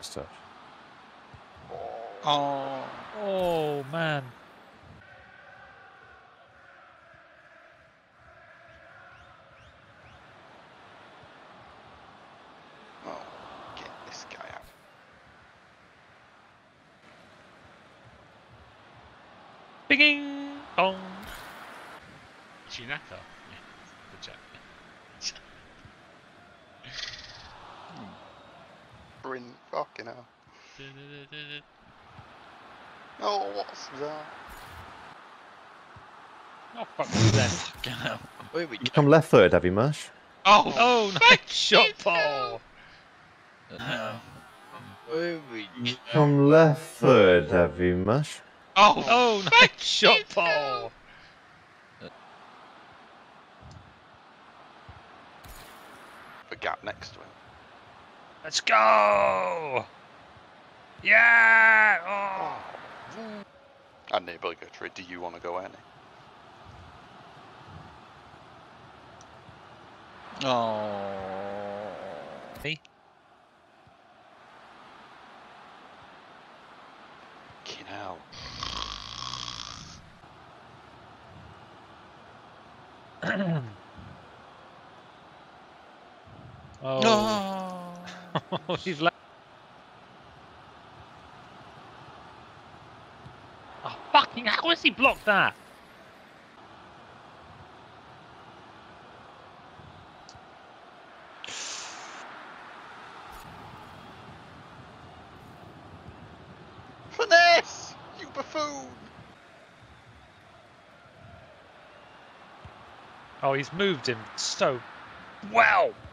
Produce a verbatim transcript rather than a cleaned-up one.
Nice touch. Oh, Oh man. oh, get this guy out. Bing bong. Chinaka. Yeah, good chat. Brin, fucking hell. Oh, what's that? Oh fuck me then. Fucking hell. Where we You go? come left footed, have you, Mush? Oh, Oh, nice shot, Paul. No. Where we You go? come left footed, have you, Mush? oh, Oh, nice shot, Paul. The gap next to him. Let's go. Yeah. Oh. And obligatory, do you want to go any? Oh. Me? Fucking hell. Oh. Oh. He's left. Oh, fucking how has he blocked that? Finesse! You buffoon! Oh, he's moved him so well.